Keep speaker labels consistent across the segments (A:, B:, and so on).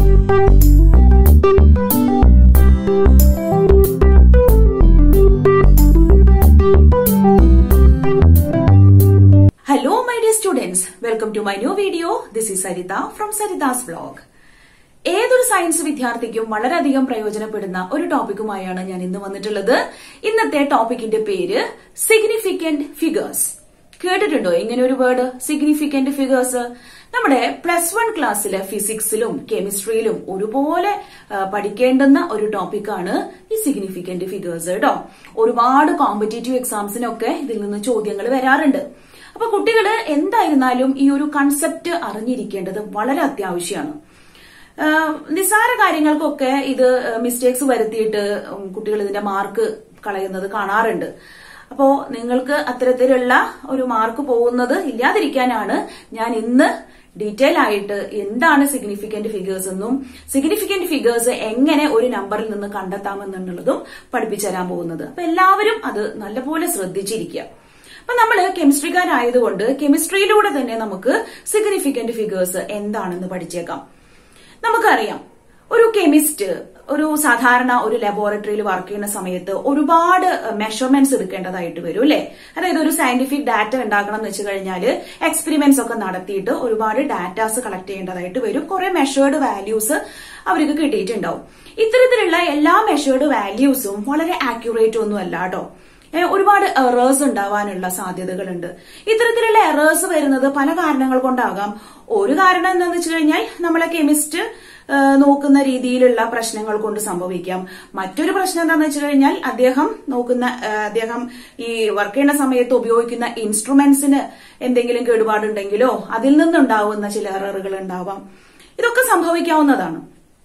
A: Hello my dear students, welcome to my new video. This is Sarita from Sarita's vlog. ഏതൊരു science വിദ്യാർത്ഥിക്കും വളരെയധികം പ്രയോജനപ്പെടുന്ന ഒരു ടോപ്പിക്കുമായാണ് ഞാൻ ഇന്ന് വന്നിട്ടുള്ളത്. ഇന്നത്തെ ടോപ്പിക്കിന്റെ പേര് സിഗ്നിഫിക്കന്റ് ഫിഗേഴ്സ്. കേട്ടിട്ടുണ്ടോ ഇങ്ങനെ ഒരു വേർഡ് സിഗ്നിഫിക്കന്റ് ഫിഗേഴ്സ്? നമ്മുടെ +1 ക്ലാസ്സിലെ ഫിസിക്സിലും കെമിസ്ട്രിയിലും ഒരുപോലെ പഠിക്കേണ്ടുന്ന ഒരു ടോപ്പിക്കാണ് ഈ സിഗ്നിഫിക്കന്റ് ഫിഗേഴ്സ് കേട്ടോ. ഒരുപാട് കോമ്പറ്റേറ്റീവ് എക്സാംസിനൊക്കെ ഇതിൽ നിന്ന് ചോദ്യങ്ങൾ വരാറുണ്ട്. അപ്പൊ കുട്ടികള് എന്തായിരുന്നാലും ഈ ഒരു കൺസെപ്റ്റ് അറിഞ്ഞിരിക്കേണ്ടത് വളരെ അത്യാവശ്യമാണ്. നിസ്സാര കാര്യങ്ങൾക്കൊക്കെ ഇത് മിസ്റ്റേക്സ് വരുത്തിയിട്ട് കുട്ടികൾ ഇതിന്റെ മാർക്ക് കളയുന്നത് കാണാറുണ്ട്. അപ്പോ നിങ്ങൾക്ക് അത്തരത്തിലുള്ള ഒരു മാർക്ക് പോകുന്നത് ഇല്ലാതിരിക്കാനാണ് ഞാൻ ഇന്ന് ഡീറ്റെയിൽ ആയിട്ട് എന്താണ് സിഗ്നിഫിക്കന്റ് ഫിഗേഴ്സ് എന്നും സിഗ്നിഫിക്കന്റ് ഫിഗേഴ്സ് എങ്ങനെ ഒരു നമ്പറിൽ നിന്ന് കണ്ടെത്താമെന്നുള്ളതും പഠിപ്പിച്ചു തരാൻ പോകുന്നത്. അപ്പൊ എല്ലാവരും അത് നല്ലപോലെ ശ്രദ്ധിച്ചിരിക്കുക. അപ്പൊ നമ്മള് കെമിസ്ട്രിക്കാരായതുകൊണ്ട് കെമിസ്ട്രിയിലൂടെ തന്നെ നമുക്ക് സിഗ്നിഫിക്കന്റ് ഫിഗേഴ്സ് എന്താണെന്ന് പഠിച്ചേക്കാം. നമുക്കറിയാം ഒരു കെമിസ്റ്റ് ഒരു സാധാരണ ഒരു ലബോറട്ടറിയിൽ വർക്ക് ചെയ്യുന്ന സമയത്ത് ഒരുപാട് മെഷർമെന്റ്സ് എടുക്കേണ്ടതായിട്ട് വരും അല്ലെ. അതായത് ഒരു സയന്റിഫിക് ഡാറ്റ ഉണ്ടാക്കണം എന്ന് വെച്ച് കഴിഞ്ഞാല് എക്സ്പെരിമെന്റ്സ് ഒക്കെ നടത്തിയിട്ട് ഒരുപാട് ഡാറ്റാസ് കളക്ട് ചെയ്യേണ്ടതായിട്ട് വരും. കുറെ മെഷേർഡ് വാല്യൂസ് അവർക്ക് കിട്ടിയിട്ടുണ്ടാവും. ഇത്തരത്തിലുള്ള എല്ലാ മെഷേർഡ് വാല്യൂസും വളരെ ആക്യുറേറ്റ് ഒന്നും അല്ല കേട്ടോ. ഒരുപാട് എറേഴ്സ് ഉണ്ടാവാനുള്ള സാധ്യതകളുണ്ട്. ഇത്തരത്തിലുള്ള എറേഴ്സ് വരുന്നത് പല കാരണങ്ങൾ കൊണ്ടാകാം. ഒരു കാരണം എന്താണെന്ന് വെച്ച് കഴിഞ്ഞാൽ നമ്മളെ കെമിസ്റ്റ് നോക്കുന്ന രീതിയിലുള്ള പ്രശ്നങ്ങൾ കൊണ്ട് സംഭവിക്കാം. മറ്റൊരു പ്രശ്നം എന്താണെന്ന് വെച്ച് കഴിഞ്ഞാൽ അദ്ദേഹം ഈ വർക്ക് ചെയ്യുന്ന സമയത്ത് ഉപയോഗിക്കുന്ന ഇൻസ്ട്രുമെന്റ്സിന് എന്തെങ്കിലും കേടുപാടുണ്ടെങ്കിലോ അതിൽ നിന്നുണ്ടാവുന്ന ചില എററുകൾ ഉണ്ടാവാം. ഇതൊക്കെ സംഭവിക്കാവുന്നതാണ്.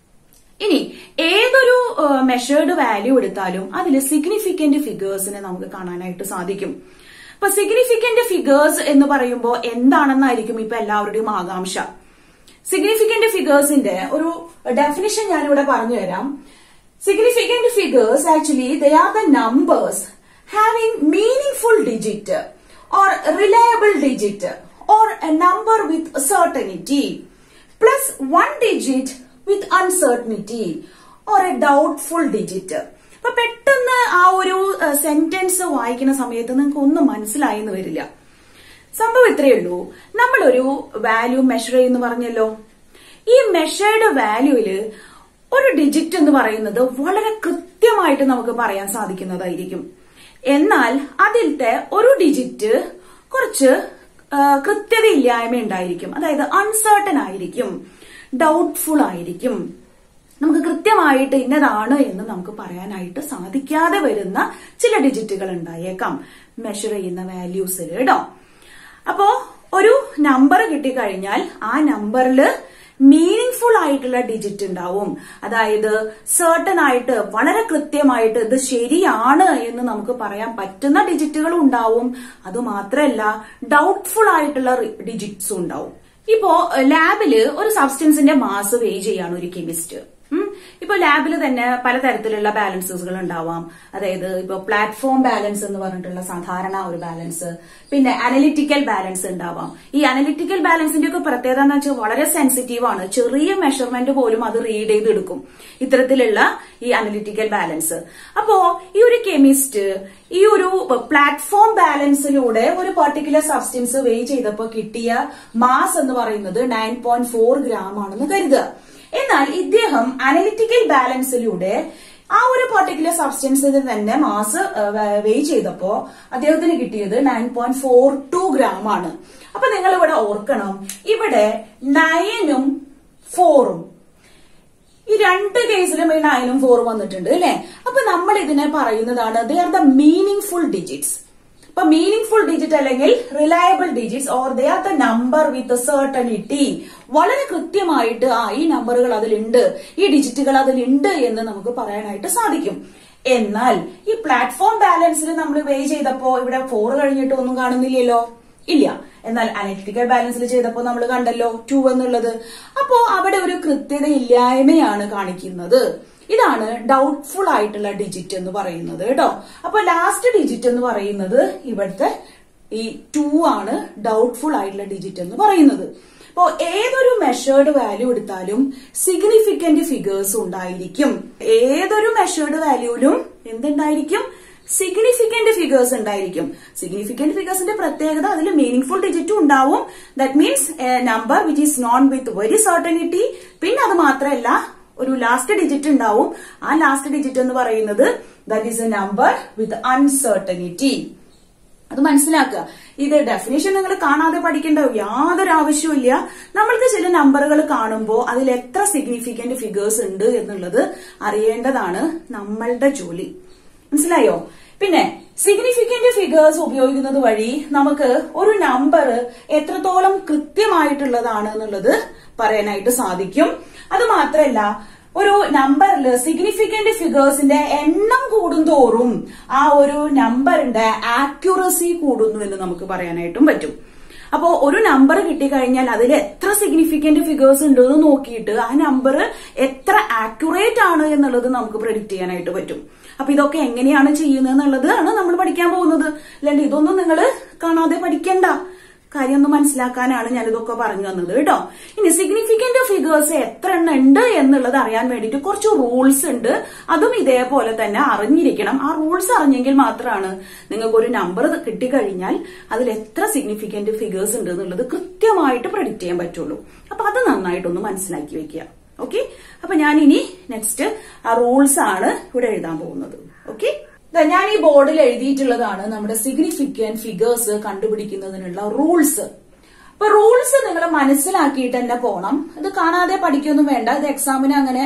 A: ഇനി ഏതൊരു മെഷേർഡ് വാല്യൂ എടുത്താലും അതിൽ സിഗ്നിഫിക്കന്റ് ഫിഗേഴ്സിനെ നമുക്ക് കാണാനായിട്ട് സാധിക്കും. അപ്പൊ സിഗ്നിഫിക്കന്റ് ഫിഗേഴ്സ് എന്ന് പറയുമ്പോൾ എന്താണെന്നായിരിക്കും ഇപ്പൊ എല്ലാവരുടെയും ആകാംക്ഷ. സിഗ്നിഫിക്കന്റ് ഫിഗേഴ്സിന്റെ ഒരു ഡെഫിനിഷൻ ഞാനിവിടെ പറഞ്ഞുതരാം. Significant figures actually they are the numbers having meaningful digit or reliable digit or a number with certainty plus 1 digit with uncertainty or a doubtful digit. അപ്പൊ പെട്ടെന്ന് ആ ഒരു സെന്റൻസ് വായിക്കുന്ന സമയത്ത് നിങ്ങൾക്ക് ഒന്നും മനസ്സിലായി എന്ന് വരില്ല. സംഭവം ഇത്രയേ ഉള്ളൂ. നമ്മളൊരു വാല്യൂ മെഷർ ചെയ്യുന്നു പറഞ്ഞല്ലോ. ഈ മെഷേർഡ് വാല്യൂവില് ഒരു ഡിജിറ്റ് എന്ന് പറയുന്നത് വളരെ കൃത്യമായിട്ട് നമുക്ക് പറയാൻ സാധിക്കുന്നതായിരിക്കും. എന്നാൽ അതിലത്തെ ഒരു ഡിജിറ്റ് കുറച്ച് കൃത്യതയില്ലായ്മ ഉണ്ടായിരിക്കും. അതായത് അൺസർട്ടൻ ആയിരിക്കും, ഡൗട്ട്ഫുൾ ആയിരിക്കും. നമുക്ക് കൃത്യമായിട്ട് ഇന്നതാണ് എന്ന് നമുക്ക് പറയാനായിട്ട് സാധിക്കാതെ വരുന്ന ചില ഡിജിറ്റുകൾ ഉണ്ടായേക്കാം മെഷർ ചെയ്യുന്ന വാല്യൂസിൽ കേട്ടോ. അപ്പോ ഒരു നമ്പർ കിട്ടിക്കഴിഞ്ഞാൽ ആ നമ്പറിൽ മീനിങ്ഫുൾ ആയിട്ടുള്ള ഡിജിറ്റ് ഉണ്ടാവും. അതായത് സർട്ടൻ ആയിട്ട് വളരെ കൃത്യമായിട്ട് ഇത് ശരിയാണ് എന്ന് നമുക്ക് പറയാൻ പറ്റുന്ന ഡിജിറ്റുകളും ഉണ്ടാവും. അതുമാത്രമല്ല ഡൗട്ട്ഫുൾ ആയിട്ടുള്ള ഡിജിറ്റ്സും ഉണ്ടാവും. ഇപ്പോ ലാബില് ഒരു സബ്സ്റ്റൻസിന്റെ മാസ് വെയ് ചെയ്യാണ് ഒരു കെമിസ്റ്റ്. ഇപ്പൊ ലാബിൽ തന്നെ പലതരത്തിലുള്ള ബാലൻസുകൾ ഉണ്ടാവാം. അതായത് ഇപ്പൊ പ്ലാറ്റ്ഫോം ബാലൻസ് എന്ന് പറഞ്ഞിട്ടുള്ള സാധാരണ ഒരു ബാലൻസ്, പിന്നെ അനലിറ്റിക്കൽ ബാലൻസ് ഉണ്ടാവാം. ഈ അനലിറ്റിക്കൽ ബാലൻസിന്റെ ഒക്കെ പ്രത്യേകത എന്ന് വെച്ചാൽ വളരെ സെൻസിറ്റീവ് ആണ്. ചെറിയ മെഷർമെന്റ് പോലും അത് റീഡ് ചെയ്തെടുക്കും ഇത്തരത്തിലുള്ള ഈ അനലിറ്റിക്കൽ ബാലൻസ്. അപ്പോ ഈ ഒരു കെമിസ്റ്റ് ഈ ഒരു പ്ലാറ്റ്ഫോം ബാലൻസിലൂടെ ഒരു പർട്ടിക്കുലർ സബ്സ്റ്റൻസ് വെയ് ചെയ്തപ്പോ കിട്ടിയ മാസ് എന്ന് പറയുന്നത് 9.4 ഗ്രാം ആണെന്ന് കരുതുക. എന്നാൽ ഇദ്ദേഹം അനലിറ്റിക്കൽ ബാലൻസിലൂടെ ആ ഒരു പർട്ടിക്കുലർ സബ്സ്റ്റൻസിന് തന്നെ മാസ് വെയ് ചെയ്തപ്പോ അദ്ദേഹത്തിന് കിട്ടിയത് 9.42 ഗ്രാം ആണ്. അപ്പൊ നിങ്ങൾ ഇവിടെ ഓർക്കണം, ഇവിടെ 9ഉം 4ഉം ഈ രണ്ട് കേസിലും ഈ 9ഉം 4ഉം വന്നിട്ടുണ്ട് അല്ലെ. അപ്പൊ നമ്മൾ ഇതിനെ പറയുന്നതാണ് they are the meaningful digits. അപ്പൊ മീനിങ്ഫുൾ ഡിജിറ്റ് അല്ലെങ്കിൽ reliable digits or they are the number with certainty. വളരെ കൃത്യമായിട്ട് ഈ നമ്പറുകൾ അതിലുണ്ട്, ഈ ഡിജിറ്റുകൾ അതിലുണ്ട് എന്ന് നമുക്ക് പറയാനായിട്ട് സാധിക്കും. എന്നാൽ ഈ പ്ലാറ്റ്ഫോം ബാലൻസിൽ നമ്മൾ വെയ് ചെയ്തപ്പോ ഇവിടെ 4 കഴിഞ്ഞിട്ട് ഒന്നും കാണുന്നില്ലല്ലോ, ഇല്ല. എന്നാൽ അനലിറ്റിക്കൽ ബാലൻസിൽ ചെയ്തപ്പോ നമ്മൾ കണ്ടല്ലോ 2 എന്നുള്ളത്. അപ്പോ അവിടെ ഒരു കൃത്യതയില്ലായ്മയാണ് കാണിക്കുന്നത്. ഇതാണ് ഡൗട്ട്ഫുൾ ആയിട്ടുള്ള ഡിജിറ്റ് എന്ന് പറയുന്നത് കേട്ടോ. അപ്പൊ ലാസ്റ്റ് ഡിജിറ്റ് എന്ന് പറയുന്നത് ഇവിടുത്തെ ഈ 2 ആണ് ഡൗട്ട്ഫുൾ ആയിട്ടുള്ള ഡിജിറ്റ് എന്ന് പറയുന്നത്. ഇപ്പോ ഏതൊരു മെഷേർഡ് വാല്യൂ എടുത്താലും സിഗ്നിഫിക്കന്റ് ഫിഗേഴ്സ് ഉണ്ടായിരിക്കും. ഏതൊരു മെഷേർഡ് വാല്യൂവിലും എന്തുണ്ടായിരിക്കും? സിഗ്നിഫിക്കന്റ് ഫിഗേഴ്സ് ഉണ്ടായിരിക്കും. സിഗ്നിഫിക്കന്റ് ഫിഗേഴ്സിന്റെ പ്രത്യേകത അതിൽ മീനിങ്ഫുൾ ഡിജിറ്റും ഉണ്ടാവും. That means a number which is known with very certainty. പിന്നെ അത് മാത്രമല്ല, ഒരു ലാസ്റ്റ് ഡിജിറ്റ് ഉണ്ടാവും. ആ ലാസ്റ്റ് ഡിജിറ്റ് എന്ന് പറയുന്നത് that is a number with uncertainty. അത് മനസ്സിലാക്കുക. ഇത് ഡെഫിനേഷൻ നിങ്ങൾ കാണാതെ പഠിക്കേണ്ട യാതൊരു ആവശ്യമില്ല. നമ്മൾക്ക് ചില നമ്പറുകൾ കാണുമ്പോൾ അതിൽ എത്ര സിഗ്നിഫിക്കന്റ് ഫിഗേഴ്സ് ഉണ്ട് എന്നുള്ളത് അറിയേണ്ടതാണ് നമ്മളുടെ ജോലി. മനസ്സിലായോ? പിന്നെ സിഗ്നിഫിക്കന്റ് ഫിഗേഴ്സ് ഉപയോഗിക്കുന്നത് വഴി നമുക്ക് ഒരു നമ്പർ എത്രത്തോളം കൃത്യമായിട്ടുള്ളതാണ് എന്നുള്ളത് പറയാനായിട്ട് സാധിക്കും. അത് മാത്രമല്ല, ഒരു നമ്പറിൽ സിഗ്നിഫിക്കന്റ് ഫിഗേഴ്സിന്റെ എണ്ണം കൂടുന്തോറും ആ ഒരു നമ്പറിന്റെ ആക്യുറസി കൂടുന്നു എന്ന് നമുക്ക് പറയാനായിട്ടും പറ്റും. അപ്പോ ഒരു നമ്പർ കിട്ടിക്കഴിഞ്ഞാൽ അതിൽ എത്ര സിഗ്നിഫിക്കന്റ് ഫിഗേഴ്സ് ഉണ്ട് എന്ന് നോക്കിയിട്ട് ആ നമ്പർ എത്ര ആക്യുറേറ്റ് ആണ് എന്നുള്ളത് നമുക്ക് പ്രെഡിക്റ്റ് ചെയ്യാനായിട്ട് പറ്റും. അപ്പൊ ഇതൊക്കെ എങ്ങനെയാണ് ചെയ്യുന്നത് എന്നുള്ളതാണ് നമ്മൾ പഠിക്കാൻ പോകുന്നത്. അല്ലാണ്ട് ഇതൊന്നും നിങ്ങൾ കാണാതെ പഠിക്കണ്ട. കാര്യം ഒന്ന് മനസ്സിലാക്കാനാണ് ഞാൻ ഇതൊക്കെ പറഞ്ഞു തന്നത് കേട്ടോ. ഇനി സിഗ്നിഫിക്കന്റ് ഫിഗേഴ്സ് എത്ര എണ്ണം ഉണ്ട് എന്നുള്ളത് അറിയാൻ വേണ്ടിയിട്ട് കുറച്ച് റൂൾസ് ഉണ്ട്. അതും ഇതേപോലെ തന്നെ അറിഞ്ഞിരിക്കണം. ആ റൂൾസ് അറിഞ്ഞെങ്കിൽ മാത്രമാണ് നിങ്ങൾക്ക് ഒരു നമ്പർ കിട്ടിക്കഴിഞ്ഞാൽ അതിൽ എത്ര സിഗ്നിഫിക്കന്റ് ഫിഗേഴ്സ് ഉണ്ട് എന്നുള്ളത് കൃത്യമായിട്ട് പ്രെഡിക്റ്റ് ചെയ്യാൻ പറ്റുള്ളൂ. അപ്പൊ അത് നന്നായിട്ടൊന്ന് മനസ്സിലാക്കി വെക്കുക. ഓക്കെ, അപ്പൊ ഞാൻ ഇനി നെക്സ്റ്റ് ആ റൂൾസ് ആണ് ഇവിടെ എഴുതാൻ പോകുന്നത്. ഓക്കെ, ഞാൻ ഈ ബോർഡിൽ എഴുതിയിട്ടുള്ളതാണ് നമ്മുടെ സിഗ്നിഫിക്കന്റ് ഫിഗേഴ്സ് കണ്ടുപിടിക്കുന്നതിനുള്ള റൂൾസ്. അപ്പൊ റൂൾസ് നിങ്ങൾ മനസ്സിലാക്കിയിട്ട് തന്നെ പോണം. ഇത് കാണാതെ പഠിക്കൊന്നും വേണ്ട. ഇത് എക്സാമിന് അങ്ങനെ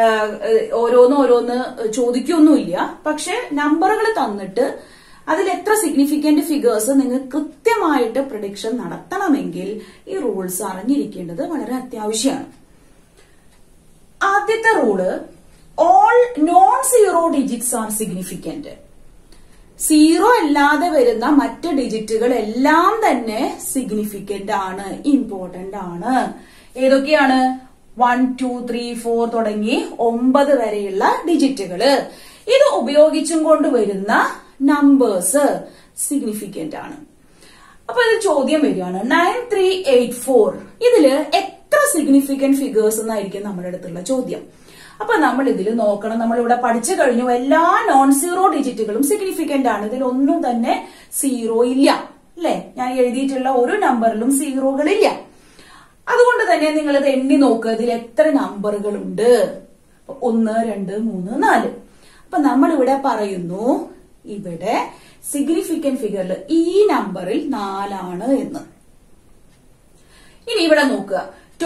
A: ഓരോന്ന് ചോദിക്കൊന്നുമില്ല. പക്ഷെ നമ്പറുകൾ തന്നിട്ട് അതിൽ എത്ര സിഗ്നിഫിക്കന്റ് ഫിഗേഴ്സ് നിങ്ങൾ കൃത്യമായിട്ട് പ്രഡിക്ഷൻ നടത്തണമെങ്കിൽ ഈ റൂൾസ് അറിഞ്ഞിരിക്കേണ്ടത് വളരെ അത്യാവശ്യമാണ്. ആദ്യത്തെ rule, all non zero digits are significant. Zero അല്ലാതെ വരുന്ന മറ്റ് ഡിജിറ്റുകൾ എല്ലാം തന്നെ സിഗ്നിഫിക്കന്റ് ആണ്, ഇമ്പോർട്ടന്റ് ആണ്. ഏതൊക്കെയാണ്? 1, 2, 3, 4 തുടങ്ങി 9 വരെയുള്ള ഡിജിറ്റുകള്. ഇത് ഉപയോഗിച്ചും കൊണ്ടുവരുന്ന നമ്പേഴ്സ് സിഗ്നിഫിക്കന്റ് ആണ്. അപ്പൊ ഇത് ചോദ്യം വരികയാണ്, 9384 ഇതില് എത്ര സിഗ്നിഫിക്കന്റ് ഫിഗേഴ്സ് എന്നായിരിക്കും നമ്മുടെ അടുത്തുള്ള ചോദ്യം. അപ്പൊ നമ്മൾ ഇതിൽ നോക്കണം. നമ്മളിവിടെ പഠിച്ചു കഴിഞ്ഞു എല്ലാ നോൺ സീറോ ഡിജിറ്റുകളും സിഗ്നിഫിക്കന്റ് ആണ്. ഇതിലൊന്നും തന്നെ സീറോ ഇല്ല, അല്ലെ? ഞാൻ എഴുതിയിട്ടുള്ള ഒരു നമ്പറിലും സീറോകളില്ല. അതുകൊണ്ട് തന്നെ നിങ്ങൾ ഇത് എണ്ണി നോക്കുക, ഇതിൽ എത്ര നമ്പറുകളുണ്ട്. 1, 2, 3, 4. അപ്പൊ നമ്മൾ ഇവിടെ പറയുന്നു, ഇവിടെ സിഗ്നിഫിക്കന്റ് ഫിഗറിൽ ഈ നമ്പറിൽ 4 ആണ് എന്ന്. ഇനി ഇവിടെ നോക്കുക,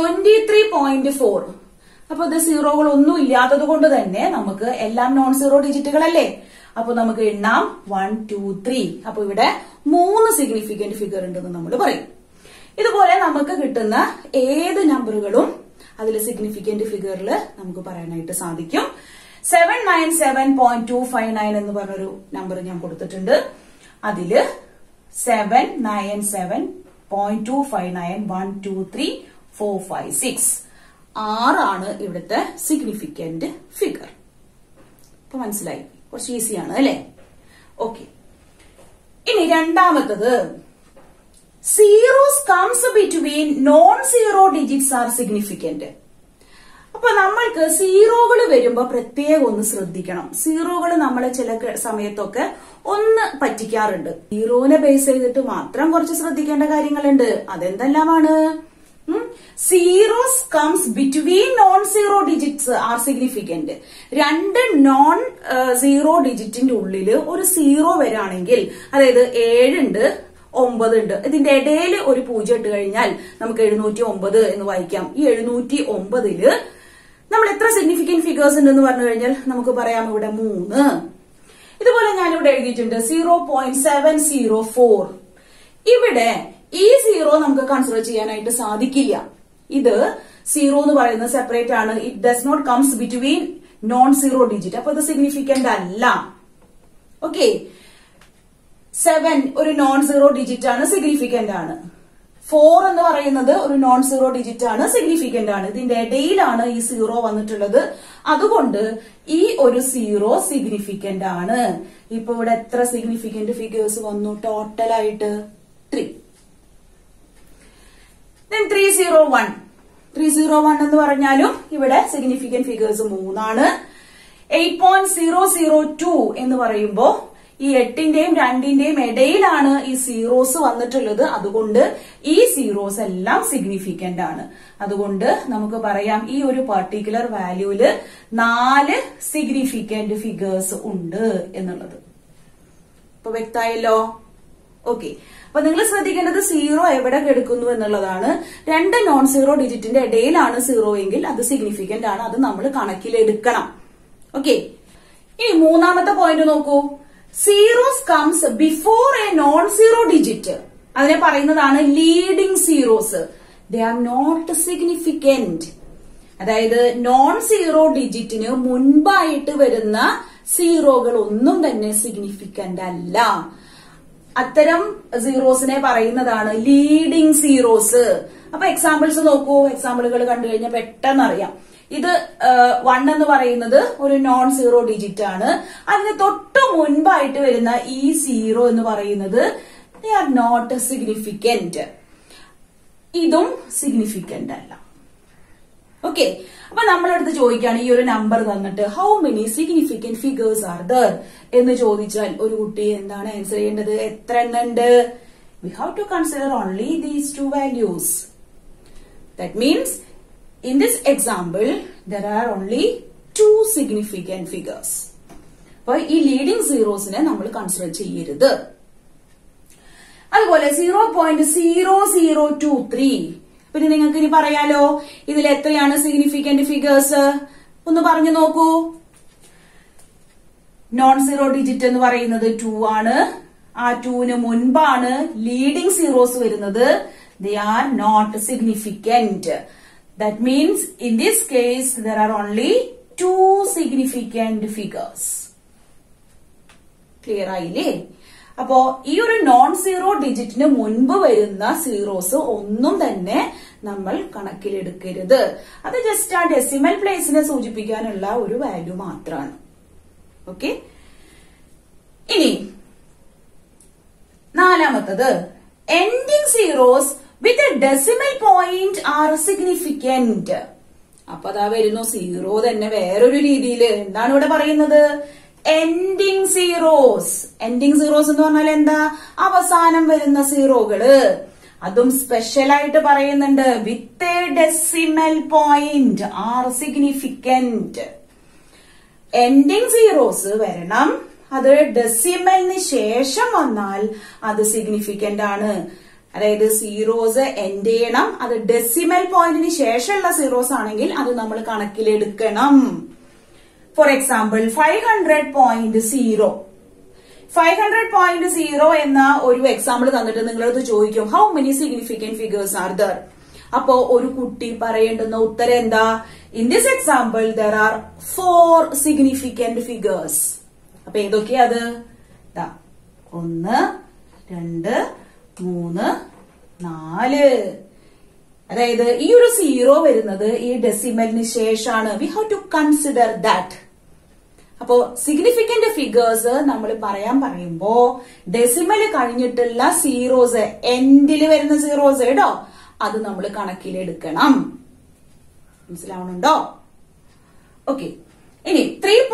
A: 23.4. അപ്പൊ ഇത് സീറോകളൊന്നും ഇല്ലാത്തത് കൊണ്ട് തന്നെ നമുക്ക് എല്ലാം നോൺ സീറോ ഡിജിറ്റുകളല്ലേ. അപ്പൊ നമുക്ക് എണ്ണാം 1, 2, 3. അപ്പൊ ഇവിടെ 3 സിഗ്നിഫിക്കന്റ് ഫിഗർ ഉണ്ടെന്ന് നമ്മൾ പറയും. ഇതുപോലെ നമുക്ക് കിട്ടുന്ന ഏത് നമ്പറുകളും അതിൽ സിഗ്നിഫിക്കന്റ് ഫിഗറിൽ നമുക്ക് പറയാനായിട്ട് സാധിക്കും. 797.259 എന്ന് പറഞ്ഞൊരു നമ്പർ ഞാൻ കൊടുത്തിട്ടുണ്ട്. അതില് 797.259 1, 2, 3, 4, 5, 6 6 ഇവിടുത്തെ സിഗ്നിഫിക്കന്റ് ഫിഗർ. ഇപ്പൊ മനസ്സിലായി, കുറച്ച് ഈസിയാണ് അല്ലെ? ഓക്കെ, ഇനി രണ്ടാമത്തത്, zeros comes between non zero digits are significant. അപ്പൊ നമ്മൾക്ക് സീറോകൾ വരുമ്പോ പ്രത്യേകം ഒന്ന് ശ്രദ്ധിക്കണം. സീറോകൾ നമ്മളെ ചില സമയത്തൊക്കെ ഒന്ന് പറ്റിക്കാറുണ്ട്. സീറോനെ ബേസ് ചെയ്തിട്ട് മാത്രം കുറച്ച് ശ്രദ്ധിക്കേണ്ട കാര്യങ്ങളുണ്ട്. അതെന്തെല്ലാമാണ്? Zeros comes between non zero digits are significant. രണ്ട് നോൺ സീറോ ഡിജിറ്റിന്റെ ഉള്ളില് ഒരു സീറോ വരാണെങ്കിൽ, അതായത് 7 ഉണ്ട് 9 ഉണ്ട്, ഇതിന്റെ ഇടയിൽ ഒരു 0 ഇട്ട് കഴിഞ്ഞാൽ നമുക്ക് 709 എന്ന് വായിക്കാം. ഈ 709 നമ്മൾ എത്ര സിഗ്നിഫിക്കന്റ് ഫിഗേഴ്സ് ഉണ്ടെന്ന് പറഞ്ഞു കഴിഞ്ഞാൽ നമുക്ക് പറയാം ഇവിടെ 3. ഇതുപോലെ ഞാനിവിടെ എഴുതിയിട്ടുണ്ട് 0.704. ഇവിടെ ഈ സീറോ നമുക്ക് കൺസിഡർ ചെയ്യാനായിട്ട് സാധിക്കില്ല. ഇത് സീറോ എന്ന് പറയുന്നത് സെപ്പറേറ്റ് ആണ്. It does not comes between non zero digit. അപ്പൊ ഇത് സിഗ്നിഫിക്കന്റ് അല്ല. ഓക്കെ, 7 ഒരു നോൺ സീറോ ഡിജിറ്റ് ആണ്, സിഗ്നിഫിക്കന്റ് ആണ്. 4 എന്ന് പറയുന്നത് ഒരു നോൺ സീറോ ഡിജിറ്റ് ആണ്, സിഗ്നിഫിക്കന്റ് ആണ്. ഇതിന്റെ ഇടയിലാണ് ഈ സീറോ വന്നിട്ടുള്ളത്. അതുകൊണ്ട് ഈ ഒരു സീറോ സിഗ്നിഫിക്കന്റ് ആണ്. ഇപ്പൊ ഇവിടെ എത്ര സിഗ്നിഫിക്കന്റ് ഫിഗേഴ്സ് വന്നു? ടോട്ടലായിട്ട് 3. Then 301. 301 എന്ന് പറഞ്ഞാലും ഇവിടെ സിഗ്നിഫിക്കന്റ് ഫിഗേഴ്സ് 3 ആണ്. 8.002 എന്ന് പറയുമ്പോ ഈ 8ന്റെയും 2ന്റെയും ഇടയിലാണ് ഈ സീറോസ് വന്നിട്ടുള്ളത്. അതുകൊണ്ട് ഈ സീറോസ് എല്ലാം സിഗ്നിഫിക്കന്റ് ആണ്. അതുകൊണ്ട് നമുക്ക് പറയാം ഈ ഒരു പർട്ടിക്കുലർ വാല്യൂല് 4 സിഗ്നിഫിക്കന്റ് ഫിഗേഴ്സ് ഉണ്ട് എന്നുള്ളത്. ഇപ്പൊ വ്യക്തമായല്ലോ? ഓക്കെ. അപ്പൊ നിങ്ങൾ ശ്രദ്ധിക്കേണ്ടത് സീറോ എവിടെ കിടക്കുന്നു എന്നുള്ളതാണ്. 2 നോൺ സീറോ ഡിജിറ്റിന്റെ ഇടയിലാണ് സീറോ എങ്കിൽ അത് സിഗ്നിഫിക്കന്റ് ആണ്. അത് നമ്മൾ കണക്കിലെടുക്കണം. ഓക്കെ. ഇനി മൂന്നാമത്തെ പോയിന്റ് നോക്കൂ. Zeros comes before a non zero digit. അതിനെ പറയുന്നതാണ് leading zeros. They are not significant. അതായത് നോൺ സീറോ ഡിജിറ്റിന് മുൻപായിട്ട് വരുന്ന സീറോകൾ ഒന്നും തന്നെ സിഗ്നിഫിക്കന്റ് അല്ല. അത്തരം സീറോസിനെ പറയുന്നതാണ് ലീഡിംഗ് സീറോസ്. അപ്പൊ എക്സാമ്പിൾസ് നോക്കൂ. എക്സാമ്പിളുകൾ കണ്ടു കഴിഞ്ഞാൽ പെട്ടെന്ന് അറിയാം. ഇത് 1 എന്ന് പറയുന്നത് ഒരു നോൺ സീറോ ഡിജിറ്റ് ആണ്. അതിന് തൊട്ട് മുൻപായിട്ട് വരുന്ന ഈ സീറോ എന്ന് പറയുന്നത് ദേ ആർ നോട്ട് സിഗ്നിഫിക്കന്റ്. ഇതും സിഗ്നിഫിക്കന്റ് അല്ല. ഓക്കെ. അപ്പൊ നമ്മളെടുത്ത് ചോദിക്കുകയാണ് ഈ ഒരു നമ്പർ തന്നിട്ട് how many significant figures are there എന്ന് ചോദിച്ചാൽ ഒരു കുട്ടി എന്താണ് ആൻസർ ചെയ്യേണ്ടത്? എത്ര എണ്ണം ഉണ്ട്? We have to consider only these 2 values. That means in this example there are only 2 significant figures. അപ്പോൾ ഈ ലീഡിംഗ് സീറോസിനെ നമ്മൾ കൺസിഡർ ചെയ്യരുത്. അതുപോലെ 0.0023. പിന്നെ നിങ്ങൾക്ക് ഇനി പറയാലോ ഇതിൽ എത്രയാണ് സിഗ്നിഫിക്കന്റ് ഫിഗേഴ്സ് ഒന്ന് പറഞ്ഞു നോക്കൂ. നോൺ സീറോ ഡിജിറ്റ് എന്ന് പറയുന്നത് 2 ആണ്. ആ 2ന് മുൻപാണ് ലീഡിംഗ് സീറോസ് വരുന്നത്. They are not significant. That means in this case there are only 2 significant figures. Clear ആയില്ലേ? അപ്പോ ഈ ഒരു നോൺ സീറോ ഡിജിറ്റിന് മുൻപ് വരുന്ന സീറോസ് ഒന്നും തന്നെ നമ്മൾ കണക്കിലെടുക്കരുത്. അത് ജസ്റ്റ് ആ ഡെസിമൽ പ്ലേസിനെ സൂചിപ്പിക്കാനുള്ള ഒരു വാല്യൂ മാത്രമാണ്. ഓക്കെ. ഇനി നാലാമത്തത് ending zeros with a decimal point are significant. അപ്പൊ അതാ വരുന്നു സീറോ തന്നെ വേറൊരു രീതിയിൽ. എന്താണ് ഇവിടെ പറയുന്നത്? Ending zeros. എൻഡിങ് സീറോസ് എന്ന് പറഞ്ഞാൽ എന്താ? അവസാനം വരുന്ന സീറോകള്. അതും സ്പെഷ്യൽ ആയിട്ട് പറയുന്നുണ്ട്. With a decimal point are significant. Ending zeros വരണം. അത് ഡെസിമലിന് ശേഷം വന്നാൽ അത് സിഗ്നിഫിക്കന്റ് ആണ്. അതായത് സീറോസ് എൻഡ് ചെയ്യണം. അത് ഡെസിമൽ പോയിന്റിന് ശേഷമുള്ള സീറോസ് ആണെങ്കിൽ അത് നമ്മൾ കണക്കിലെടുക്കണം. For example 500.0. 500.0 എന്ന ഒരു എക്സാമ്പിൾ തന്നിട്ട് നിങ്ങളത് ചോദിക്കും how many significant figures are there. അപ്പോ ഒരു കുട്ടി പറയേണ്ടുന്ന ഉത്തരം എന്താ? In this example there are 4 significant figures. അപ്പൊ ഏതൊക്കെയാ അത്? 1 2 3 4. അതായത് ഈ ഒരു സീറോ വരുന്നത് ഈ ഡെസിമലിന് ശേഷമാണ്. We have to consider that. അപ്പോ സിഗ്നിഫിക്കന്റ് ഫിഗേഴ്സ് നമ്മൾ പറയുമ്പോ ഡെസിമൽ കഴിഞ്ഞിട്ടുള്ള സീറോസ്, എൻഡിൽ വരുന്ന സീറോസ് കേട്ടോ, അത് നമ്മൾ കണക്കിലെടുക്കണം. മനസ്സിലാവണുണ്ടോ? ഓക്കെ. ഇനി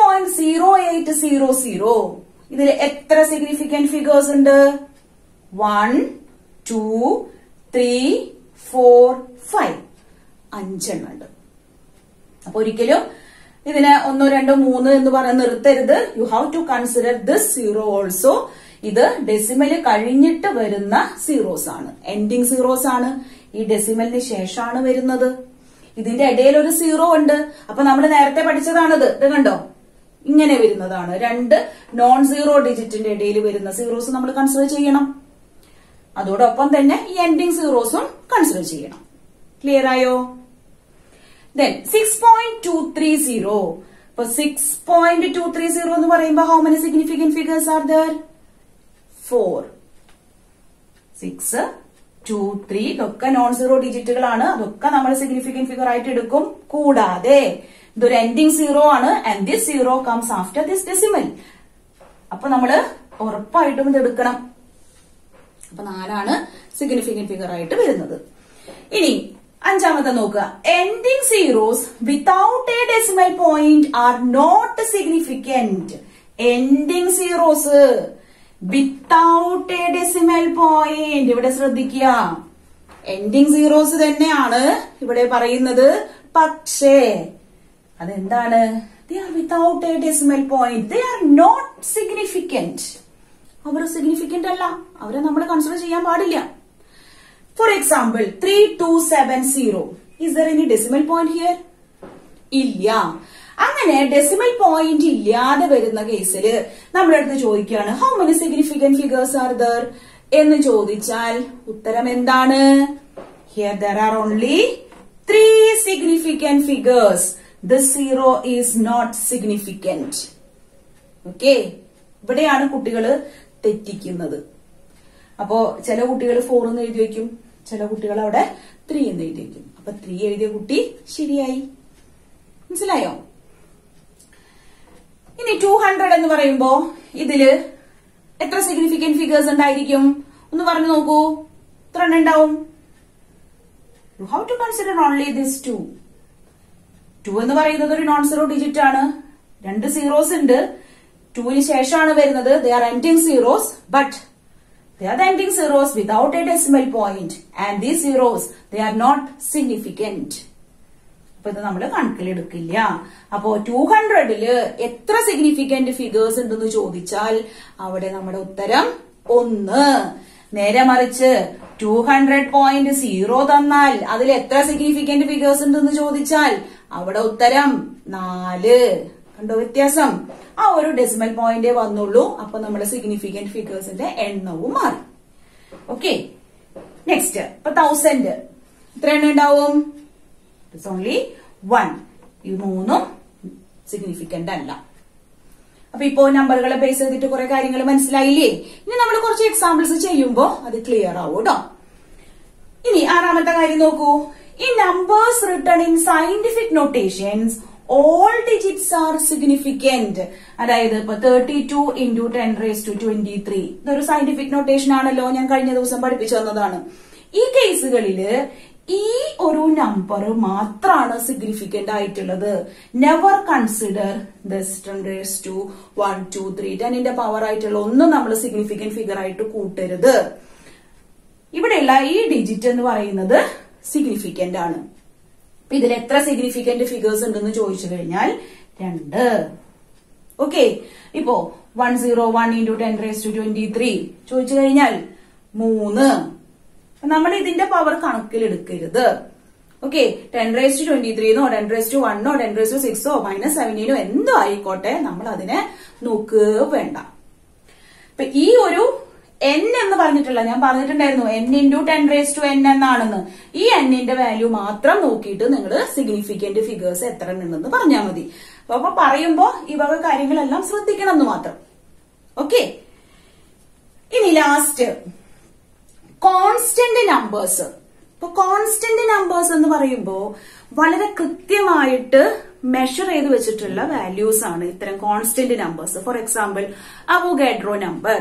A: 3.0800. ഇതിൽ എത്ര സിഗ്നിഫിക്കന്റ് ഫിഗേഴ്സ് ഉണ്ട്? 1 2 3 4 5. 5 എണ്ണം ഉണ്ട്. അപ്പൊ ഒരിക്കലും ഇതിനെ 1 2 3 എന്ന് പറഞ്ഞ് നിർത്തരുത്. You have to consider this zero also. ഇത് ഡെസിമല് കഴിഞ്ഞിട്ട് വരുന്ന സീറോസ് ആണ്, എൻഡിങ് സീറോസ് ആണ്. ഈ ഡെസിമലിന് ശേഷമാണ് വരുന്നത്. ഇതിന്റെ ഇടയിൽ ഒരു സീറോ ഉണ്ട്. അപ്പൊ നമ്മൾ നേരത്തെ പഠിച്ചതാണിത്. ഇത് കണ്ടോ, ഇങ്ങനെ വരുന്നതാണ്. 2 നോൺ സീറോ ഡിജിറ്റിന്റെ ഇടയിൽ വരുന്ന സീറോസ് നമ്മൾ കൺസിഡർ ചെയ്യണം. അതോടൊപ്പം തന്നെ ഈ എൻഡിങ് സീറോസും കൺസിഡർ ചെയ്യണം. ക്ലിയർ ആയോ? Then 6.230. അപ്പൊ 6.230 എന്ന് പറയുമ്പോ how many significant figures are there? 4. 6 2 3 ഇതൊക്കെ നോൺ സീറോ ഡിജിറ്റുകളാണ്. അതൊക്കെ നമ്മൾ സിഗ്നിഫിക്കന്റ് ഫിഗർ ആയിട്ട് എടുക്കും. കൂടാതെ ഇതൊരു എൻഡിങ് സീറോ ആണ്. And this zero comes after this decimal. അപ്പൊ നമ്മള് ഉറപ്പായിട്ടും ഇത് എടുക്കണം. അപ്പൊ 4 ആണ് സിഗ്നിഫിക്കന്റ് ഫിഗർ ആയിട്ട് വരുന്നത്. ഇനി അഞ്ചാമത്തെ നോക്കുക. Ending zeros without a decimal point are not significant. Ending zeros without a decimal point. ഇവിടെ ശ്രദ്ധിക്കുക, എൻഡിങ് സീറോസ് തന്നെയാണ് ഇവിടെ പറയുന്നത്. പക്ഷേ അതെന്താണ്? they are without a decimal point. they are not significant. അവർ സിഗ്നിഫിക്കന്റ് അല്ല, അവരെ നമ്മൾ കൺസിഡർ ചെയ്യാൻ പാടില്ല. For example 3270. is there any decimal point here? ഇല്ല. അങ്ങനെ ഡെസിമൽ പോയിന്റ് ഇല്ലാതെ വരുന്ന കേസിൽ നമ്മുടെ അടുത്ത് ചോദിക്കുകയാണ് how many significant figures are there എന്ന് ചോദിച്ചാൽ ഉത്തരം എന്താണ്? Here there are only 3 significant figures. The zero is not significant. ഓക്കെ, ഇവിടെയാണ് കുട്ടികള് തെറ്റിക്കുന്നത്. അപ്പോ ചില കുട്ടികൾ 4 എന്ന് എഴുതി വയ്ക്കും, ചില കുട്ടികൾ അവിടെ 3 എന്ന് എഴുതി വയ്ക്കും. അപ്പൊ 3 എഴുതിയ കുട്ടി ശരിയായി. മനസ്സിലായോ? ഇനി 200 എന്ന് പറയുമ്പോ ഇതില് എത്ര സിഗ്നിഫിക്കന്റ് ഫിഗേഴ്സ് ഉണ്ടായിരിക്കും? ഒന്ന് പറഞ്ഞു നോക്കൂ. എത്ര എണ്ണം ഉണ്ടാവും? You have to consider only this 2. 2 എന്ന് പറയുന്നത് ഒരു നോൺ സീറോ ഡിജിറ്റ് ആണ്. 2 സീറോസ് ഉണ്ട്. 2ന് ശേഷമാണ് വരുന്നത്. They are ending zeros, but they are the ending zeros without a decimal point, and these zeros they are not significant. അപ്പൊ ഇത് നമ്മൾ കണക്കിലെടുക്കില്ല. അപ്പോ 200ല് എത്ര സിഗ്നിഫിക്കന്റ് ഫിഗേഴ്സ് ഉണ്ടെന്ന് ചോദിച്ചാൽ അവിടെ നമ്മുടെ ഉത്തരം 1. നേരെ മറിച്ച് 200.0 തന്നാൽ അതിൽ എത്ര സിഗ്നിഫിക്കന്റ് ഫിഗേഴ്സ് ഉണ്ടെന്ന് ചോദിച്ചാൽ അവിടെ ഉത്തരം 4. കണ്ടോ വ്യത്യാസം? ആ ഒരു ഡെസിമൽ പോയിന്റേ വന്നുള്ളൂ. അപ്പൊ നമ്മുടെ സിഗ്നിഫിക്കന്റ് ഫിഗേഴ്സിന്റെ എണ്ണവും മാറി. Okay, next. ഇപ്പൊ 1000 എത്ര എണ്ണം ഉണ്ടാവും? It's only 1. ഈ 3ഉം സിഗ്നിഫിക്കന്റ് അല്ല. അപ്പൊ ഇപ്പോ നമ്പറുകളെ ബേസ് ചെയ്തിട്ട് കുറെ കാര്യങ്ങൾ മനസ്സിലായില്ലേ? ഇനി നമ്മൾ കുറച്ച് എക്സാമ്പിൾസ് ചെയ്യുമ്പോ അത് ക്ലിയർ ആവും കേട്ടോ. ഇനി 6ാമത്തെ കാര്യം നോക്കൂ. In numbers written in scientific notations, all digits are significant. അതായത് ഇപ്പൊ 32 into 10 raised to 23 ഇതൊരു സയന്റിഫിക് നൊട്ടേഷൻ ആണല്ലോ, ഞാൻ കഴിഞ്ഞ ദിവസം പഠിപ്പിച്ചു തന്നതാണ്. ഈ കേസുകളില് ഈ ഒരു നമ്പർ മാത്രമാണ് സിഗ്നിഫിക്കന്റ് ആയിട്ടുള്ളത്. Never consider this 10 raised to 1, 2, 3 10ന്റെ പവർ ആയിട്ടുള്ള ഒന്നും നമ്മൾ സിഗ്നിഫിക്കന്റ് ഫിഗർ ആയിട്ട് കൂട്ടരുത്. ഇവിടെയുള്ള ഈ ഡിജിറ്റ് എന്ന് പറയുന്നത് സിഗ്നിഫിക്കന്റ് ആണ്. അപ്പൊ ഇതിൽ എത്ര സിഗ്നിഫിക്കന്റ് ഫിഗേഴ്സ് ഉണ്ടെന്ന് ചോദിച്ചു കഴിഞ്ഞാൽ 2. ഓക്കെ, ഇപ്പോ 101 into 10 raised to 23 ചോദിച്ചു കഴിഞ്ഞാൽ 3. നമ്മൾ ഇതിന്റെ പവർ കണക്കിലെടുക്കരുത്. ഓക്കെ, 10 raised to 23 എന്നോ 10 raised to 1 10 raised to 6 -17 എന്തോ ആയിക്കോട്ടെ, നമ്മൾ അതിനെ നോക്കുക വേണ്ട. ഇപ്പൊ ഈ ഒരു n എന്ന് പറഞ്ഞിട്ടുള്ള, ഞാൻ പറഞ്ഞിട്ടുണ്ടായിരുന്നു n into 10 raised to n എന്നാണെന്ന്. ഈ n-ന്റെ വാല്യൂ മാത്രം നോക്കിയിട്ട് നിങ്ങൾ സിഗ്നിഫിക്കന്റ് ഫിഗേഴ്സ് എത്ര ഉണ്ടെന്ന് പറഞ്ഞാൽ മതി. അപ്പൊ പറയുമ്പോ ഈ വക കാര്യങ്ങളെല്ലാം ശ്രദ്ധിക്കണം എന്ന് മാത്രം. ഓക്കെ, ഇനി ലാസ്റ്റ് കോൺസ്റ്റന്റ് നമ്പേഴ്സ്. ഇപ്പൊ കോൺസ്റ്റന്റ് നമ്പേഴ്സ് എന്ന് പറയുമ്പോ വളരെ കൃത്യമായിട്ട് മെഷർ ചെയ്ത് വെച്ചിട്ടുള്ള വാല്യൂസ് ആണ് ഇത്തരം constant numbers. For example Avogadro number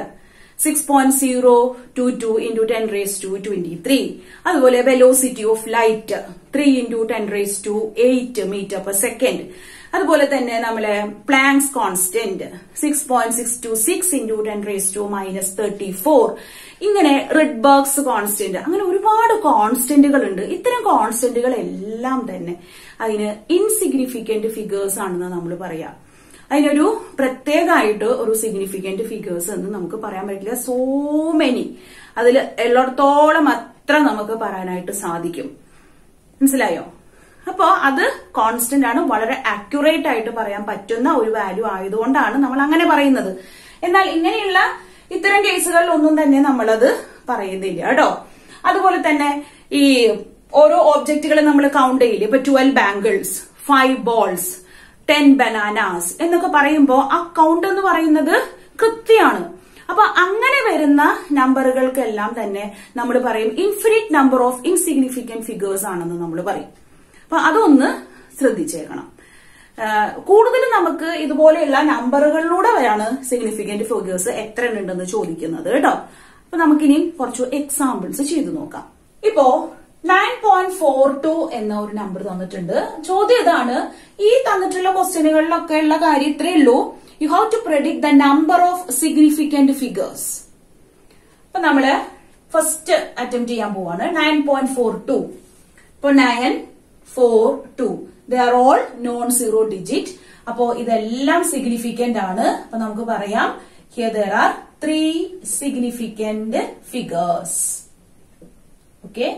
A: 6.022 into 10 raised to 23. അതുപോലെ velocity of light 3 into 10 raised to 8 meter per second. അതുപോലെ തന്നെ നമ്മളെ Planck's constant 6.626 into 10 raised to -34. ഇങ്ങനെ റിഡ്ബർഗ്സ് കോൺസ്റ്റന്റ്, അങ്ങനെ ഒരുപാട് കോൺസ്റ്റന്റുകൾ ഉണ്ട്. ഇത്തരം കോൺസ്റ്റന്റുകൾ എല്ലാം തന്നെ അതിന് ഇൻസിഗ്നിഫിക്കന്റ് ഫിഗേഴ്സ് ആണെന്ന് നമ്മൾ പറയാം. അതിനൊരു പ്രത്യേകമായിട്ട് ഒരു സിഗ്നിഫിക്കന്റ് ഫിഗേഴ്സ് എന്ന് നമുക്ക് പറയാൻ പറ്റില്ല. സോ മെനി, അതിൽ എല്ലായിടത്തോളം അത്ര നമുക്ക് പറയാനായിട്ട് സാധിക്കും. മനസ്സിലായോ? അപ്പോ അത് കോൺസ്റ്റന്റ് ആണ്, വളരെ അക്യുറേറ്റ് ആയിട്ട് പറയാൻ പറ്റുന്ന ഒരു വാല്യൂ ആയതുകൊണ്ടാണ് നമ്മൾ അങ്ങനെ പറയുന്നത്. എന്നാൽ ഇങ്ങനെയുള്ള ഇത്തരം കേസുകളിൽ ഒന്നും തന്നെ നമ്മളത് പറയുന്നില്ല കേട്ടോ. അതുപോലെ തന്നെ ഈ ഓരോ ഓബ്ജക്റ്റുകൾ നമ്മൾ കൗണ്ട് ചെയ്യില്ലേ, ഇപ്പൊ 12 ബാംഗിൾസ്, 5 ബോൾസ്, 10 ബനാനാസ് എന്നൊക്കെ പറയുമ്പോ ആ കൗണ്ട് എന്ന് പറയുന്നത് കൃത്യമാണ്. അപ്പൊ അങ്ങനെ വരുന്ന നമ്പറുകൾക്കെല്ലാം തന്നെ നമ്മൾ പറയും infinite number of insignificant figures ആണെന്ന് നമ്മൾ പറയും. അപ്പൊ അതൊന്ന് ശ്രദ്ധിച്ചേക്കണം. കൂടുതലും നമുക്ക് ഇതുപോലെയുള്ള നമ്പറുകളിലൂടെയാണ് സിഗ്നിഫിക്കന്റ് ഫിഗേഴ്സ് എത്ര ഉണ്ടെന്ന് ചോദിക്കുന്നത് കേട്ടോ. അപ്പൊ നമുക്കിനി കുറച്ച് എക്സാമ്പിൾസ് ചെയ്തു നോക്കാം. ഇപ്പോ 9.42 എന്ന ഒരു നമ്പർ തന്നിട്ടുണ്ട്. ചോദ്യം ഇതാണ്, ഈ തന്നിട്ടുള്ള ക്വസ്റ്റ്യനുകളിലൊക്കെ ഉള്ള കാര്യം ഇത്രയേ ഉള്ളൂ. You have to predict the number of significant figures. അപ്പൊ നമ്മള് ഫസ്റ്റ് അറ്റംപ്റ്റ് ചെയ്യാൻ പോവാണ്. 9.42. ഇപ്പൊ 942 they are all non zero digit. അപ്പോ ഇതെല്ലാം സിഗ്നിഫിക്കന്റ് ആണ്. അപ്പൊ നമുക്ക് പറയാം, here there are 3 significant figures. Okay.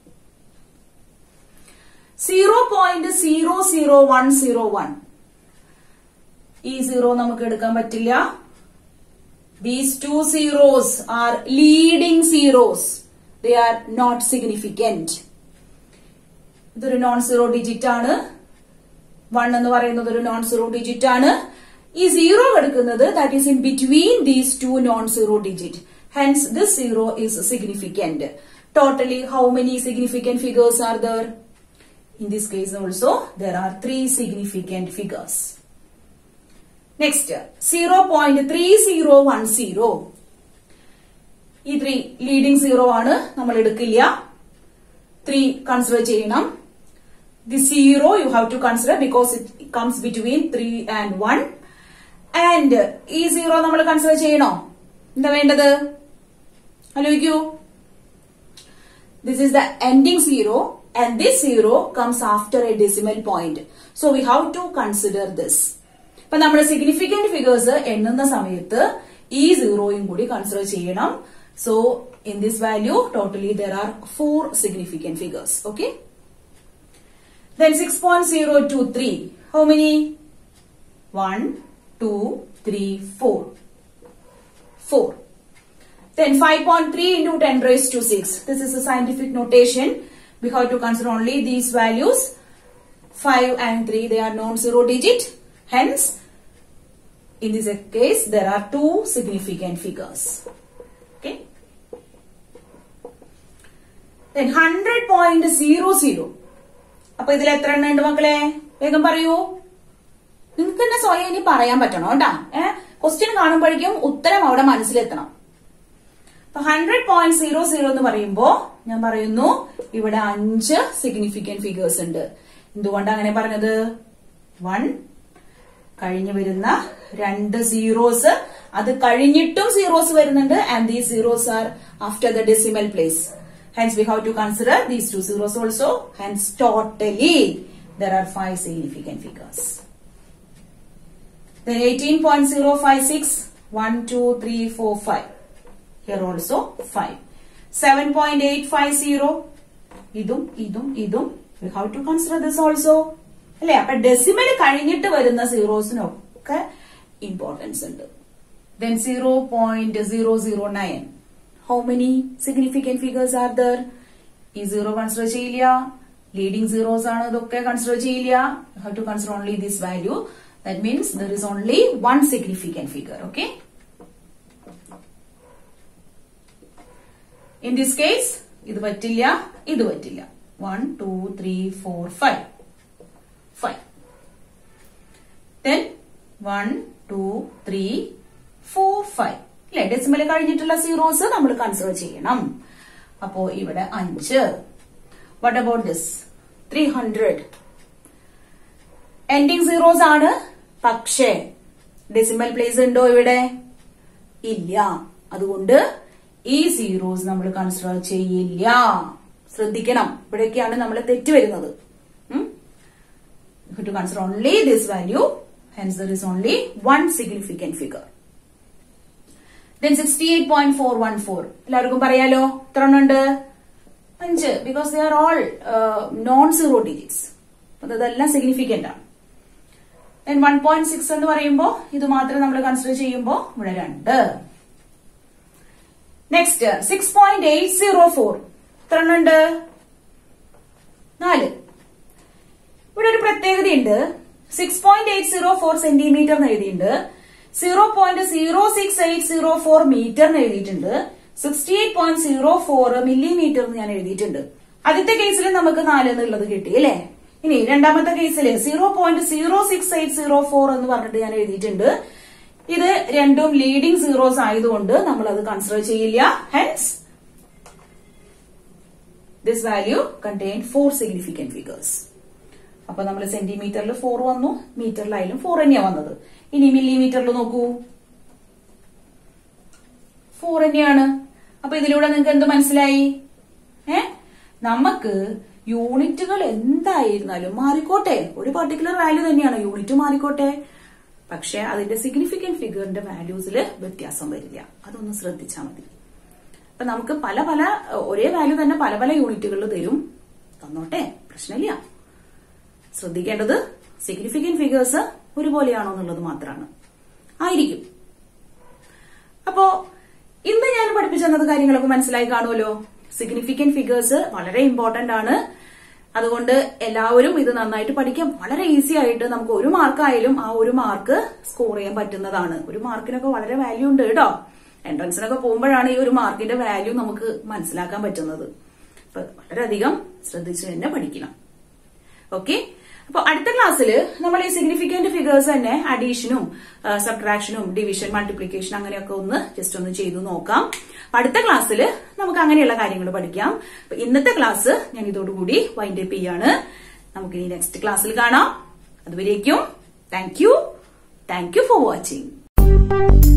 A: 0.00101. ഈ സീറോ നമുക്ക് എടുക്കാൻ പറ്റില്ല. These 2 zeros are leading zeros. They are not significant. ഇതൊരു നോൺ സീറോ ഡിജിറ്റ് ആണ്. 1 എന്ന് പറയുന്നത് ഒരു നോൺ സീറോ ഡിജിറ്റ് ആണ്. ഈ സീറോ എടുക്കുന്നത് that is in between these 2 non-zero digit. Hence, this zero is significant. Totally, how many significant figures are there? In this case also, there are 3 significant figures. Next, 0.3010. ഈ 3 leading zero ആണ്, നമ്മൾ എടുക്കില്ല. 3 consider ചെയ്യണം. The zero you have to consider because it comes between 3 and 1. And ഈ zero നമ്മൾ consider ചെയ്യണോ? എന്താ വേണ്ടത്? ആലോചിക്കൂ. This is the ending zero and this zero comes after a decimal point. So we have to consider this. ഇപ്പൊ നമ്മുടെ significant figures എണ്ണുന്ന സമയത്ത് ഈ സീറോയും കൂടി കൺസിഡർ ചെയ്യണം. So in this value totally there are 4 significant figures. Okay. Then 6.023. How many? 1, 2, 3, 4. 4. Then 5.3 into 10 raised to 6. This is a scientific notation. We have to consider only these values. 5 and 3, they are non-zero digit. Hence, in this case, there are 2 significant figures. Okay. Then 100.00. അപ്പൊ ഇതിൽ എത്ര എണ്ണം ഉണ്ട് മക്കളെ? വേഗം പറയൂ. നിങ്ങൾക്ക് തന്നെ സ്വയം ഇനി പറയാൻ പറ്റണം കേട്ടാ. ക്വസ്റ്റ്യൻ കാണുമ്പോഴേക്കും ഉത്തരം അവിടെ മനസ്സിലെത്തണം. അപ്പൊ 100.00 എന്ന് പറയുമ്പോ ഞാൻ പറയുന്നു ഇവിടെ 5 സിഗ്നിഫിക്കന്റ് ഫിഗേഴ്സ് ഉണ്ട്. എന്തുകൊണ്ടാണ് അങ്ങനെ പറഞ്ഞത്? 1 കഴിഞ്ഞു വരുന്ന 2 സീറോസ്, അത് കഴിഞ്ഞിട്ടും സീറോസ് വരുന്നുണ്ട്. And these zeros are after the decimal place. Hence we have to consider these 2 zeros also. Hence totally there are 5 significant figures. Then 18.056. 1, 2, 3, 4, 5. Here also 5. 7.850. Idum. We have to consider this also. അല്ലേ? അപ്പൊ decimal കഴിഞ്ഞിട്ട് വരുന്ന സീറോസിനൊക്കെ importance ഉണ്ട്. Then 0.009. How many significant figures are there? ഈ zero consider ചെയ്യില്ല. Leading zeros ആണ്, ഇതൊക്കെ കൺസിഡർ ചെയ്യില്ല. You have to consider only this value. That means there is only 1 significant figure. Okay. In this case, ഇത് പറ്റില്ല, ഇത് പറ്റില്ല. 1, 2, 3, 4, 5. 5. Then 1, 2, 3, 4, 5. അല്ലെ? ഡെസിമൽ കഴിഞ്ഞിട്ടുള്ള സീറോസ് നമ്മൾ കൺസിഡർ ചെയ്യണം. അപ്പോ ഇവിടെ 5. What about this? 300. Ending zeros ആണ്, പക്ഷേ ഡെസിമൽ പ്ലേസ് ഉണ്ടോ ഇവിടെ? ഇല്ല. അതുകൊണ്ട് ഈ സീറോസ് നമ്മൾ കൺസിഡർ ചെയ്യില്ല. ശ്രദ്ധിക്കണം, ഇവിടേക്കാണ് നമ്മൾ തെറ്റ് വരുന്നത്. You have to consider only this value. Hence there is only 1 significant figure. Then 68.414. എല്ലാവർക്കും പറയാലോ എത്ര ഉണ്ട്? 5. Because they are all non-zero digits. അപ്പൊ അതെല്ലാം സിഗ്നിഫിക്കന്റ് ആണ്. Then 1.6 എന്ന് പറയുമ്പോ ഇത് മാത്രം നമ്മൾ കൺസിഡർ ചെയ്യുമ്പോ ഇവിടെ 2. നെക്സ്റ്റ് 6.804. എത്ര ഉണ്ട്? 4. ഇവിടെ ഒരു പ്രത്യേകതയുണ്ട്. 6.804 സെന്റിമീറ്റർ എന്ന് എഴുതിയിട്ടുണ്ട്. 0.06804 മീറ്റർ എന്ന് എഴുതിയിട്ടുണ്ട്. 68.04 മില്ലിമീറ്റർ എന്ന് ഞാൻ എഴുതിയിട്ടുണ്ട്. ആദ്യത്തെ കേസിൽ നമുക്ക് 4 എന്നുള്ളത് കിട്ടി അല്ലേ? ഇനി രണ്ടാമത്തെ കേസിൽ 0.06804 എന്ന് പറഞ്ഞിട്ട് ഞാൻ എഴുതിയിട്ടുണ്ട്. ഇത് രണ്ടും ലീഡിംഗ് സീറോസ് ആയതുകൊണ്ട് നമ്മൾ അത് കൺസിഡർ ചെയ്യില്ല. Hence this value contain 4 significant figures. അപ്പൊ നമ്മൾ സെന്റിമീറ്ററിൽ 4 വന്നു, മീറ്ററിലായാലും 4 തന്നെയാ വന്നത്. ഇനി മില്ലിമീറ്ററിൽ നോക്കൂ, 4 തന്നെയാണ്. അപ്പൊ ഇതിലൂടെ നിങ്ങൾക്ക് എന്ത് മനസ്സിലായി? നമുക്ക് യൂണിറ്റുകൾ എന്തായിരുന്നാലും മാറിക്കോട്ടെ, ഒരു പർട്ടിക്കുലർ വാല്യൂ തന്നെയാണ്, യൂണിറ്റ് മാറിക്കോട്ടെ, പക്ഷെ അതിന്റെ സിഗ്നിഫിക്കന്റ് ഫിഗറിന്റെ വാല്യൂസിൽ വ്യത്യാസം വരില്ല. അതൊന്ന് ശ്രദ്ധിച്ചാൽ മതി. അപ്പൊ നമുക്ക് പല പല ഒരേ വാല്യൂ തന്നെ പല പല യൂണിറ്റുകളിൽ തരും, തന്നോട്ടെ, പ്രശ്നമില്ല. ശ്രദ്ധിക്കേണ്ടത് സിഗ്നിഫിക്കന്റ് ഫിഗേഴ്സ് ഒരുപോലെയാണോ എന്നുള്ളത് മാത്രമാണ്. ആയിരിക്കും. അപ്പോ ഇന്ന് ഞാൻ പഠിപ്പിച്ചു തന്നത് കാര്യങ്ങളൊക്കെ മനസ്സിലായി കാണുമല്ലോ. സിഗ്നിഫിക്കന്റ് ഫിഗേഴ്സ് വളരെ ഇമ്പോർട്ടന്റ് ആണ്. അതുകൊണ്ട് എല്ലാവരും ഇത് നന്നായിട്ട് പഠിക്കാം. വളരെ ഈസി ആയിട്ട് നമുക്ക് 1 മാർക്കായാലും ആ 1 മാർക്ക് സ്കോർ ചെയ്യാൻ പറ്റുന്നതാണ്. 1 മാർക്കിനൊക്കെ വളരെ വാല്യൂ ഉണ്ട് കേട്ടോ. എൻട്രൻസിനൊക്കെ പോകുമ്പോഴാണ് ഈ 1 മാർക്കിന്റെ വാല്യൂ നമുക്ക് മനസ്സിലാക്കാൻ പറ്റുന്നത്. അപ്പൊ വളരെയധികം ശ്രദ്ധിച്ച് തന്നെ പഠിക്കണം. ഓക്കെ. അപ്പൊ അടുത്ത ക്ലാസ്സിൽ നമ്മൾ ഈ സിഗ്നിഫിക്കന്റ് ഫിഗേഴ്സ് തന്നെ അഡീഷനും സബ്ട്രാക്ഷനും ഡിവിഷൻ മൾട്ടിപ്ലിക്കേഷൻ അങ്ങനെയൊക്കെ ജസ്റ്റ് ഒന്ന് ചെയ്തു നോക്കാം. അടുത്ത ക്ലാസ്സിൽ നമുക്ക് അങ്ങനെയുള്ള കാര്യങ്ങൾ പഠിക്കാം. അപ്പൊ ഇന്നത്തെ ക്ലാസ് ഞാൻ ഇതോടുകൂടി വൈൻഡ് അപ്പ് ചെയ്യാണ്. നമുക്ക് ഇനി നെക്സ്റ്റ് ക്ലാസ്സിൽ കാണാം. അതുവരേക്കും താങ്ക് യു ഫോർ വാച്ചിങ്.